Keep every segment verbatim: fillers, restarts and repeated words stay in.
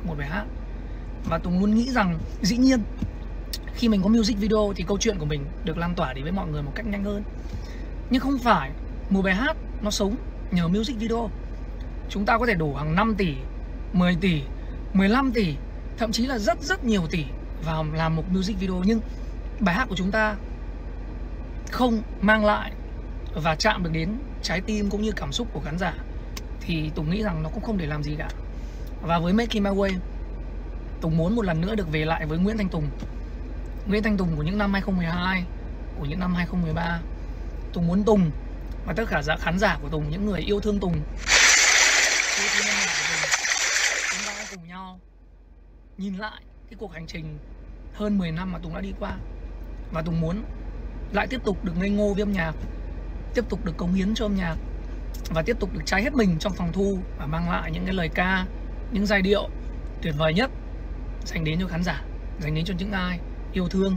một bài hát. Và Tùng luôn nghĩ rằng dĩ nhiên khi mình có music video thì câu chuyện của mình được lan tỏa đến với mọi người một cách nhanh hơn. Nhưng không phải một bài hát nó sống nhờ music video. Chúng ta có thể đổ hàng năm tỷ, mười tỷ, mười lăm tỷ, thậm chí là rất rất nhiều tỷ vào làm một music video, nhưng bài hát của chúng ta không mang lại và chạm được đến trái tim cũng như cảm xúc của khán giả thì Tùng nghĩ rằng nó cũng không để làm gì cả. Và với Making My Way, Tùng muốn một lần nữa được về lại với Nguyễn Thanh Tùng. Nguyễn Thanh Tùng của những năm hai không một hai, của những năm hai không một ba. Tùng muốn Tùng và tất cả khán giả của Tùng, những người yêu thương Tùng, yêu thương âm nhạc của Tùng, chúng ta hãy cùng nhau nhìn lại cái cuộc hành trình hơn mười năm mà Tùng đã đi qua. Và Tùng muốn lại tiếp tục được ngây ngô với âm nhạc, tiếp tục được cống hiến cho âm nhạc, và tiếp tục được cháy hết mình trong phòng thu và mang lại những cái lời ca, những giai điệu tuyệt vời nhất dành đến cho khán giả, dành đến cho những ai yêu thương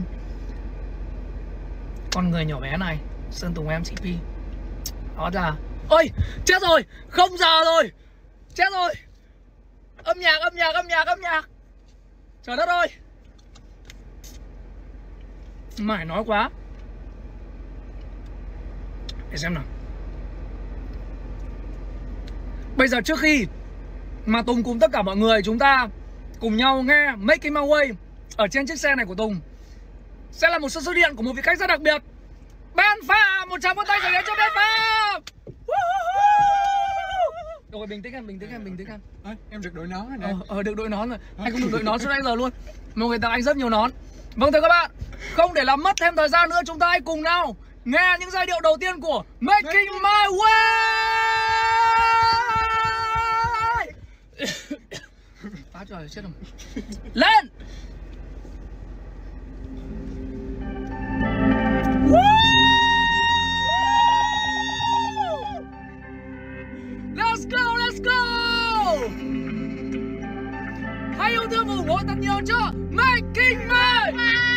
con người nhỏ bé này, Sơn Tùng em xê pê. Đó là ôi chết rồi, không giờ rồi, chết rồi, âm nhạc âm nhạc âm nhạc âm nhạc, trời đất ơi, mải nói quá. Để xem nào. Bây giờ trước khi mà Tùng cùng tất cả mọi người chúng ta cùng nhau nghe Making My Way ở trên chiếc xe này của Tùng, sẽ là một sự xuất hiện của một vị khách rất đặc biệt, Ben Pham. Một tràng vỗ tay dành đến cho Ben Pham. Rồi bình tĩnh em, bình tĩnh em, bình tĩnh em. À, em được đội nón rồi nè. Ờ, ờ được đội nón rồi. Anh không được đội nón suốt nãy giờ luôn. Một người tặng anh rất nhiều nón. Vâng thưa các bạn, không để làm mất thêm thời gian nữa, chúng ta hãy cùng nhau nghe những giai điệu đầu tiên của Making My Way. Phá trời chết rồi. Lên. Let's go, let's go. Hãy yêu thương và ủng hộ thật nhiều cho Making My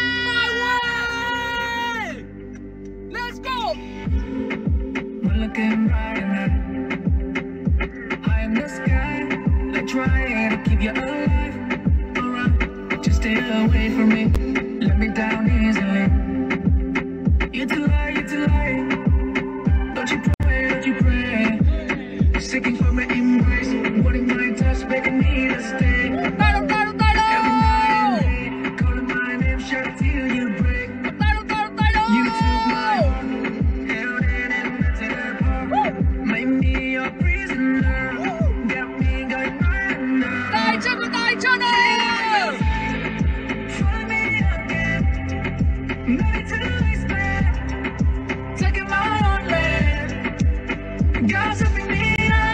Way. Let's go. We're looking right in there. High in the sky, I try to keep you alive. Alright, just stay away from me. Let me down easily. You too lie, you too lie. Don't you pray, don't you pray. Seeking for my embrace, wanting my touch, begging me to stay. Title, title, title. Every night and day, calling my name, shout till you break. Title, title, title. You took my heart, held it and ripped it apart. Made me your prisoner, got me going right now. Tay chân của tay chân ơi. Find me again, nothing to explain. Taking my own land, got something me.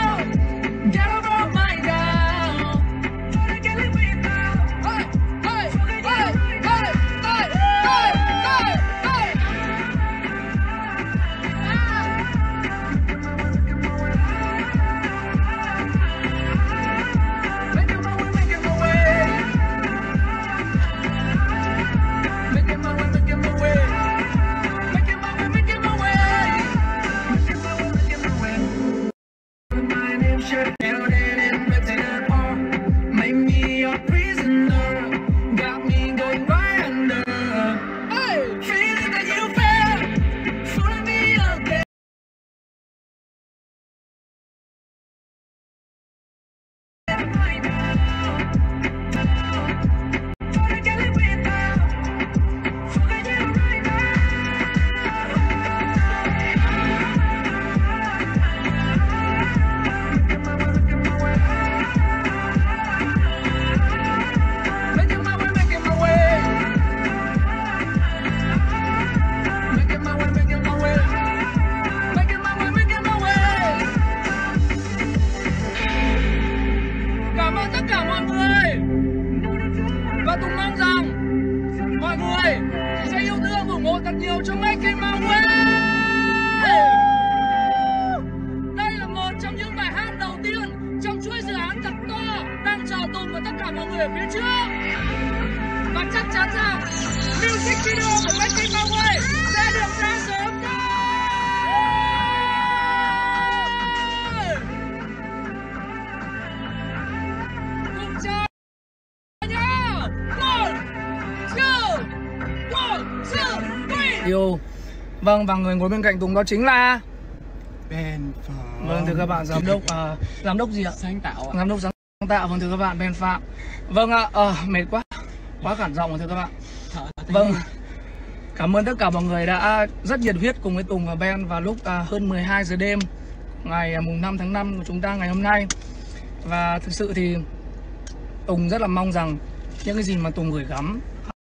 Và Tùng mong rằng mọi người sẽ yêu thương ủng hộ thật nhiều cho Making My Way. Đây là một trong những bài hát đầu tiên trong chuỗi dự án thật to đang chờ Tùng và tất cả mọi người ở phía trước. Và chắc chắn rằng music video của Making My Way sẽ được ra sớm. Điều. Vâng, và người ngồi bên cạnh Tùng đó chính là Ben Phạm. Vâng, thưa các bạn, giám đốc à, giám đốc gì ạ? Sáng tạo ạ. Giám đốc sáng tạo, vâng thưa các bạn, Ben Phạm. Vâng ạ, à, à, mệt quá. Quá cản giọng rồi thưa các bạn. Vâng. Cảm ơn tất cả mọi người đã rất nhiệt huyết cùng với Tùng và Ben vào lúc à, hơn mười hai giờ đêm ngày à, mùng năm tháng năm của chúng ta ngày hôm nay. Và thực sự thì Tùng rất là mong rằng những cái gì mà Tùng gửi gắm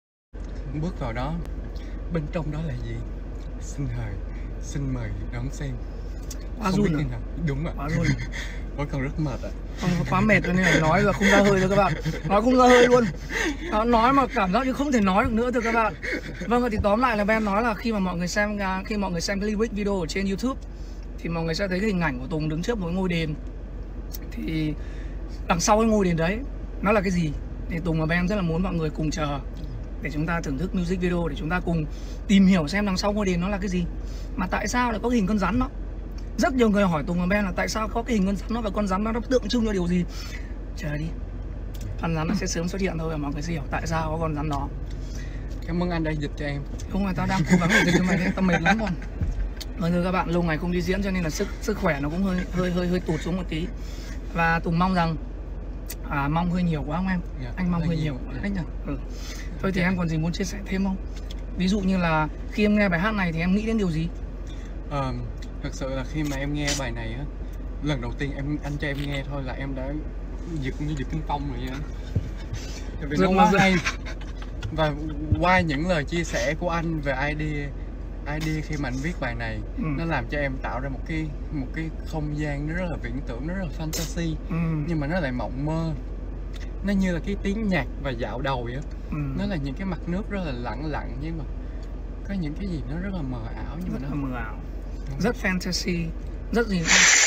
bước vào đó, bên trong đó là gì? Xin hời, xin mời đón xem. Quá run rồi. Đúng ạ. Quá run. Vẫn còn rất mệt ạ. Không, quá mệt rồi nên là nói là không ra hơi thưa các bạn. Nói không ra hơi luôn. Nó nói mà cảm giác như không thể nói được nữa thưa các bạn. Vâng, thì tóm lại là Ben nói là khi mà mọi người xem khi mọi người xem cái lyric video ở trên YouTube thì mọi người sẽ thấy cái hình ảnh của Tùng đứng trước một ngôi đền. Thì đằng sau cái ngôi đền đấy nó là cái gì? Thì Tùng và Ben rất là muốn mọi người cùng chờ để chúng ta thưởng thức music video, để chúng ta cùng tìm hiểu xem đằng sau ngôi đền nó là cái gì. Mà tại sao lại có cái hình con rắn đó? Rất nhiều người hỏi Tùng và Ben là tại sao có cái hình con rắn nó, và con rắn nó nó tượng trưng cho điều gì. Chờ đi, con rắn nó sẽ sớm xuất hiện thôi và mọi người sẽ hiểu tại sao có con rắn đó. Cảm ơn anh đã dịch cho em. Không, là tao đang cố gắng để dịch cho mày đấy, tao mệt lắm rồi. Vâng thưa các bạn, lâu ngày không đi diễn cho nên là sức sức khỏe nó cũng hơi hơi hơi hơi tụt xuống một tí. Và Tùng mong rằng à, mong hơi nhiều quá không em? Dạ, anh mong hơi nhiều quá đấy nhỉ. Ừ. Thôi thì em còn gì muốn chia sẻ thêm không? Ví dụ như là khi em nghe bài hát này thì em nghĩ đến điều gì? Ờ, thật sự là khi mà em nghe bài này á, lần đầu tiên em anh cho em nghe thôi là em đã giật như giật kinh phong rồi vậy. Tại vì nó quá hay. Và qua những lời chia sẻ của anh về idea idea khi mà anh viết bài này, ừ. nó làm cho em tạo ra một cái một cái không gian nó rất là viễn tưởng, nó rất là fantasy, ừ. nhưng mà nó lại mộng mơ. Nó như là cái tiếng nhạc và dạo đầu vậy. Ừ. Nó là những cái mặt nước rất là lặng lặng, nhưng mà có những cái gì nó rất là mờ ảo, nhưng rất mà nó là mờ ảo, rất fantasy, rất gì.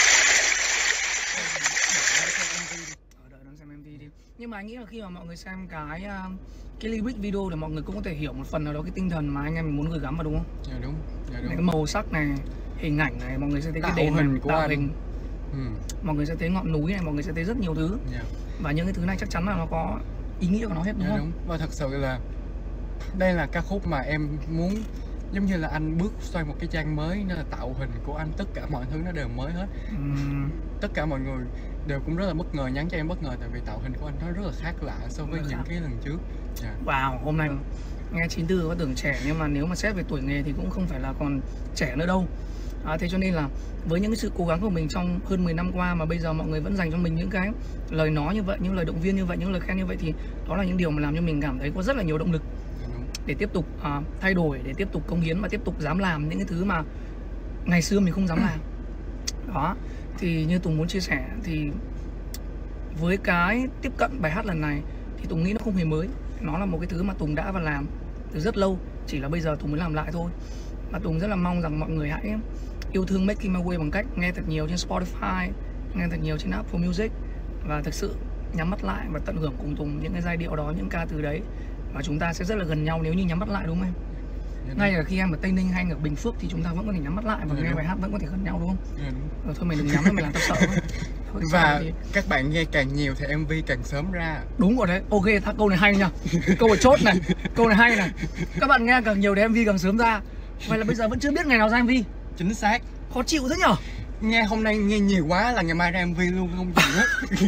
Đợi đón xem em vê đi. Nhưng mà anh nghĩ là khi mà mọi người xem cái cái lyric video thì mọi người cũng có thể hiểu một phần nào đó cái tinh thần mà anh em mình muốn gửi gắm vào, đúng không? Dạ đúng. Dạ đúng. Cái màu sắc này, hình ảnh này, mọi người sẽ thấy tạo cái đèn hình của tạo anh. hình. Ừ. Mọi người sẽ thấy ngọn núi này, mọi người sẽ thấy rất nhiều thứ. Yeah. Và những cái thứ này chắc chắn là nó có ý nghĩa của nó hết, đúng yeah, không? Đúng. Và thật sự là đây là ca khúc mà em muốn, giống như là anh bước sang một cái trang mới, nên là tạo hình của anh, tất cả mọi thứ nó đều mới hết. uhm. Tất cả mọi người đều cũng rất là bất ngờ, nhắn cho em bất ngờ, tại vì tạo hình của anh nó rất là khác lạ so với những khác. cái lần trước. yeah. Wow, hôm nay nghe chín tư có tưởng trẻ, nhưng mà nếu mà xét về tuổi nghề thì cũng không phải là còn trẻ nữa đâu. À, thế cho nên là với những cái sự cố gắng của mình trong hơn mười năm qua mà bây giờ mọi người vẫn dành cho mình những cái lời nói như vậy, những lời động viên như vậy, những lời khen như vậy, thì đó là những điều mà làm cho mình cảm thấy có rất là nhiều động lực để tiếp tục uh, thay đổi, để tiếp tục cống hiến và tiếp tục dám làm những cái thứ mà ngày xưa mình không dám làm. Đó, thì như Tùng muốn chia sẻ thì với cái tiếp cận bài hát lần này thì Tùng nghĩ nó không hề mới. Nó là một cái thứ mà Tùng đã và làm từ rất lâu, chỉ là bây giờ Tùng mới làm lại thôi. Và Tùng rất là mong rằng mọi người hãy yêu thương Making My Way bằng cách nghe thật nhiều trên Spotify, nghe thật nhiều trên Apple Music, và thực sự nhắm mắt lại và tận hưởng cùng Tùng những cái giai điệu đó, những ca từ đấy. Và chúng ta sẽ rất là gần nhau nếu như nhắm mắt lại, đúng không em? Yeah, ngay là khi em ở Tây Ninh hay ở Bình Phước thì chúng ta vẫn có thể nhắm mắt lại và yeah, nghe đúng. bài hát vẫn có thể gần nhau, đúng không? Yeah, đúng. Rồi thôi mày đừng nhắm nữa, mày làm tao sợ thôi. Thôi, và thì... các bạn nghe càng nhiều thì em vê càng sớm ra. Đúng rồi đấy. Ok, thắc câu này hay nha. Câu này chốt này, câu này hay này. Các bạn nghe càng nhiều thì em vê càng sớm ra. Vậy là bây giờ vẫn chưa biết ngày nào ra em vê. Chính xác. Khó chịu thế nhở? Nghe hôm nay nghe nhiều quá là ngày mai ra em vê luôn, không chịu hết.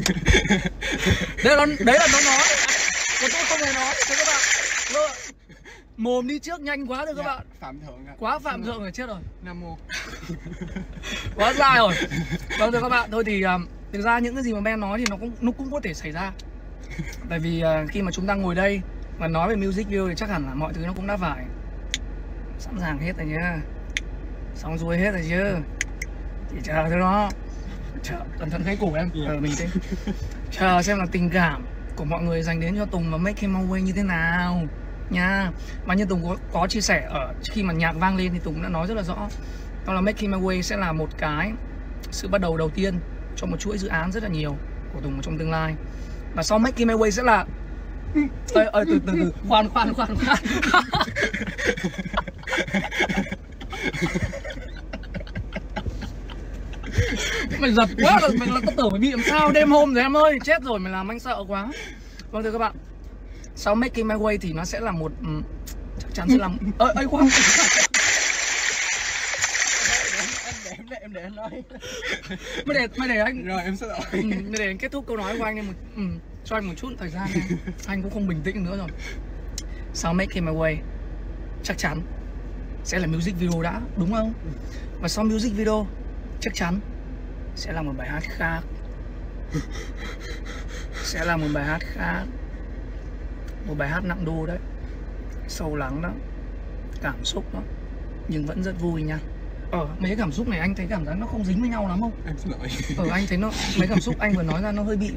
Đấy là đấy là nó nói. Còn tôi không hề nói, thưa các bạn. Rồi. Mồm đi trước nhanh quá, thưa các dạ, bạn. Phạm thượng ạ. Quá phạm thượng rồi, chết rồi. Nam mô. Quá dài rồi. Vâng thưa các bạn, thôi thì um, thực ra những cái gì mà Ben nói thì nó cũng nó cũng có thể xảy ra. Tại vì uh, khi mà chúng ta ngồi đây và nói về music video thì chắc hẳn là mọi thứ nó cũng đã phải sẵn sàng hết rồi nhá. Xong xuôi hết rồi chứ. Chỉ chờ thôi đó. Chờ, cẩn thận gãy cổ em. Ờ yeah. Mình thế. Chờ xem là tình cảm của mọi người dành đến cho Tùng và Making My Way như thế nào nha. Và như Tùng có, có chia sẻ ở khi mà nhạc vang lên thì Tùng đã nói rất là rõ, đó là Making My Way sẽ là một cái sự bắt đầu đầu tiên cho một chuỗi dự án rất là nhiều của Tùng trong tương lai. Và sau Making My Way sẽ là ơi ơi từ từ từ khoan khoan khoan khoan mày giật quá rồi, mày là có tưởng mày bị làm sao đêm hôm rồi em ơi, chết rồi, mày làm anh sợ quá. Vâng thưa các bạn, sau Making My Way thì nó sẽ là một chắc chắn sẽ làm ơi ơi khoan để em để anh nói. Mới để mới để anh. Rồi em xin lỗi. Ừ, mới để anh kết thúc câu nói của anh em một ừ, cho anh một chút thời gian. Anh, anh cũng không bình tĩnh nữa rồi. Sau Make It My Way chắc chắn sẽ là music video đã, đúng không? Và sau music video chắc chắn sẽ là một bài hát khác. Sẽ là một bài hát khác. Một bài hát nặng đô đấy, sâu lắng đó, cảm xúc đó, nhưng vẫn rất vui nha. Ờ, mấy cái cảm xúc này anh thấy cảm giác nó không dính với nhau lắm không? Em xin lỗi. Ờ, anh thấy nó, mấy cảm xúc anh vừa nói ra nó hơi bị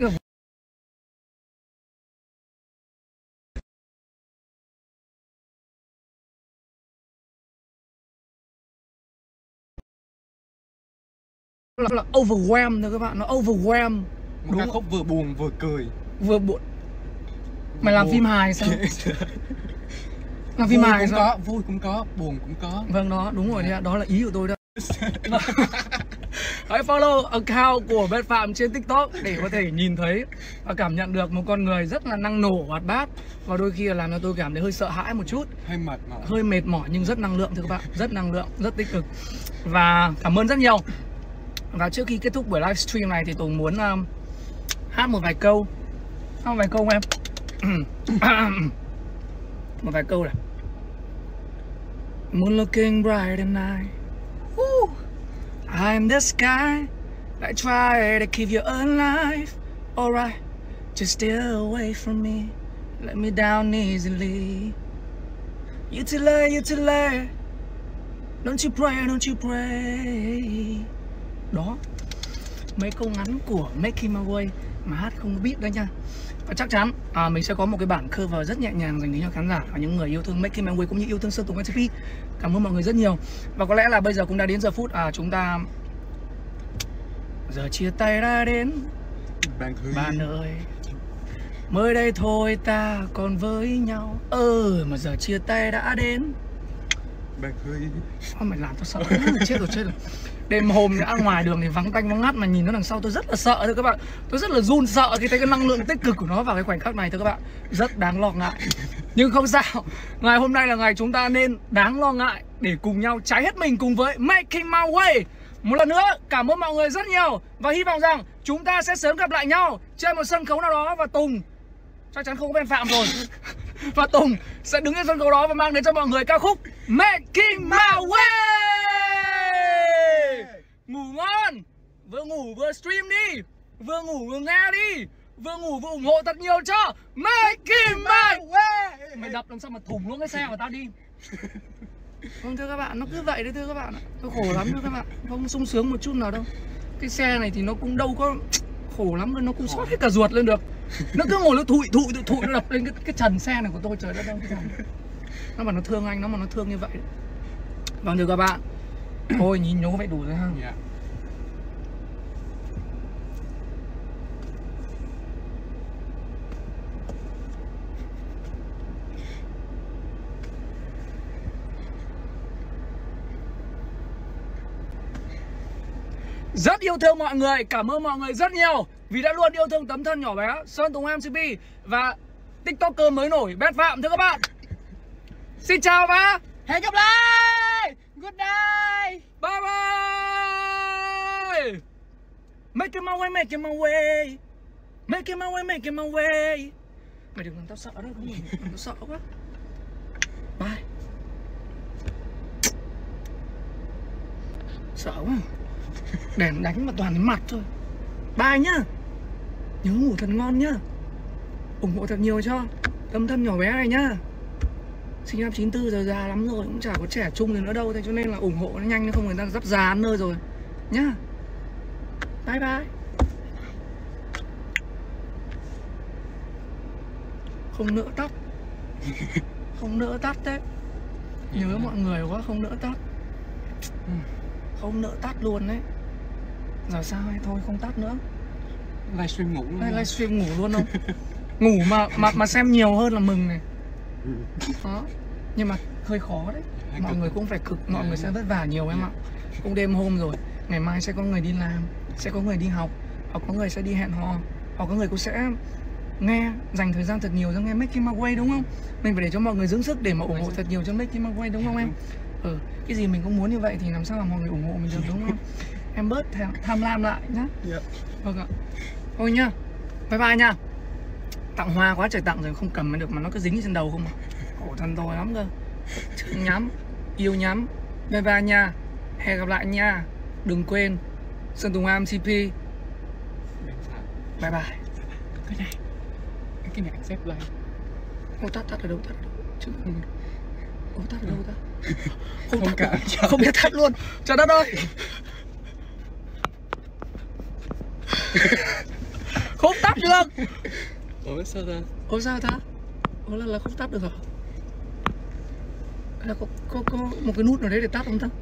là, là overwhelm thôi các bạn, nó overwhelm. Một ca khúc vừa buồn vừa cười. Vừa buồn. Mày làm buồn. phim hài sao? Làm phim hài cũng sao? có, vui cũng có, buồn cũng có. Vâng đó, đúng rồi đấy, đó là ý của tôi đó. Hãy follow account của Bet Phạm trên TikTok để có thể nhìn thấy và cảm nhận được một con người rất là năng nổ, hoạt bát. Và đôi khi là làm cho tôi cảm thấy hơi sợ hãi một chút, hơi mệt mỏi, hơi mệt mỏi nhưng rất năng lượng thưa các bạn, rất năng lượng, rất tích cực. Và cảm ơn rất nhiều. Và trước khi kết thúc buổi livestream này thì tôi muốn um, hát một vài câu. Hát một vài câu em. Một vài câu này. Moon looking bright at night. Woo. I'm the sky I try to keep you alive. Alright, just stay away from me. Let me down easily. You too late, you too late. Don't you pray, don't you pray. Đó, mấy câu ngắn của Make It My Way mà hát không có beat đấy nha. Và chắc chắn à, mình sẽ có một cái bản cover rất nhẹ nhàng dành cho khán giả và những người yêu thương Make It My Way cũng như yêu thương Sơn Tùng em tê pê. Cảm ơn mọi người rất nhiều. Và có lẽ là bây giờ cũng đã đến giờ phút à, chúng ta giờ chia tay đã đến. Bạn, Bạn ơi, mới đây thôi ta còn với nhau. Ờ mà giờ chia tay đã đến. Bạn ơi. Sao mày làm tôi sợ quá, chết rồi chết rồi. Đêm hôm ra ngoài đường thì vắng tanh vắng ngắt mà nhìn nó đằng sau tôi rất là sợ thưa các bạn. Tôi rất là run sợ khi thấy cái năng lượng tích cực của nó vào cái khoảnh khắc này thưa các bạn. Rất đáng lo ngại. Nhưng không sao. Ngày hôm nay là ngày chúng ta nên đáng lo ngại để cùng nhau cháy hết mình cùng với Making My Way. Một lần nữa cảm ơn mọi người rất nhiều. Và hy vọng rằng chúng ta sẽ sớm gặp lại nhau trên một sân khấu nào đó. Và Tùng chắc chắn không có Ben Phạm rồi. Và Tùng sẽ đứng trên sân khấu đó và mang đến cho mọi người ca khúc Making My Way. Ngủ ngon. Vừa ngủ vừa stream đi. Vừa ngủ vừa nghe đi. Vừa ngủ vừa ủng hộ thật nhiều cho Making My Way. Mày đập làm sao mà thủng luôn cái xe của tao đi. Vâng thưa các bạn, nó cứ vậy đấy thưa các bạn. Tôi khổ lắm thưa các bạn. Không sung sướng một chút nào đâu. Cái xe này thì nó cũng đâu có khổ lắm, nó cũng xót hết cả ruột lên được. Nó cứ ngồi nó thụi thụi thụi thụi nó đập lên cái, cái trần xe này của tôi. Trời đất ơi, cái thằng nó mà nó thương anh, nó mà nó thương như vậy. Vâng thưa các bạn, thôi nhìn nhố vậy đủ rồi ha. Yeah. Rất yêu thương mọi người, cảm ơn mọi người rất nhiều vì đã luôn yêu thương tấm thân nhỏ bé Sơn Tùng em tê pê và TikToker mới nổi Bet Phạm thưa các bạn. Xin chào và Hẹn gặp lại. Good night. bye bye. Make it my way, make it my way. Make it my way, make it my way. Mày đừng làm tao sợ đâu, không làm tao sợ quá. Bye. Sợ quá. Đèn đánh mà toàn đến mặt thôi. Bye nhá. Nhớ ngủ thật ngon nhá. Ủng hộ thật nhiều cho tấm thân nhỏ bé này nhá. Sinh năm chín tư giờ già lắm rồi, cũng chả có trẻ trung gì nữa đâu. Thế cho nên là ủng hộ nó nhanh, không người ta dắp già ăn nơi rồi nhá. Bye bye. Không nỡ tắt. Không nỡ tắt đấy. Nhớ mọi người quá, không nỡ tắt. Không nỡ tắt luôn đấy. Giờ sao hay thôi không tắt nữa. Livestream ngủ luôn. Livestream ngủ luôn không? Ngủ mà mà mà xem nhiều hơn là mừng này. Đó. Nhưng mà hơi khó đấy. Mọi người cũng phải cực, mọi người sẽ vất vả nhiều em ạ. Cũng đêm hôm rồi. Ngày mai sẽ có người đi làm, sẽ có người đi học, hoặc có người sẽ đi hẹn hò, hoặc có người cũng sẽ nghe, dành thời gian thật nhiều cho nghe Making My Way đúng không? Mình phải để cho mọi người dưỡng sức để mà ủng hộ thật nhiều cho Making My Way đúng không em? Ừ, cái gì mình cũng muốn như vậy thì làm sao mà mọi người ủng hộ mình được, đúng không? Em bớt tham, tham lam lại nhá. Dạ. Vâng ạ. Thôi nhá, bye bye nha. Tặng hoa quá trời tặng rồi không cầm được mà nó cứ dính trên đầu không à. Khổ thân tôi lắm cơ. Chữ nhắm, yêu nhắm. Bye bye nha. Hẹn gặp lại nha. Đừng quên Sơn Tùng em xê pê. Bye bye. Cái này, cái này accept like. Ô tắt tắt ở đâu, tắt ở đâu? Chứ ô tắt ở đâu ta? Không, Không tắt, cả. không biết tắt luôn. Trời đất ơi. Không tắt được. Ủa sao ta? Ủa sao ta? Ủa là, là không tắt được hả? Là có, có, có một cái nút nào đấy để tắt không ta?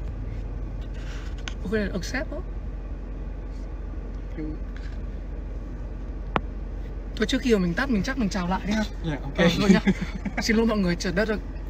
Ok, là accept đó. Thôi trước khi mà mình tắt mình chắc mình chào lại đi ha. Dạ, ok. Ờ, thôi nhá. Xin lỗi mọi người, trời đất ơi.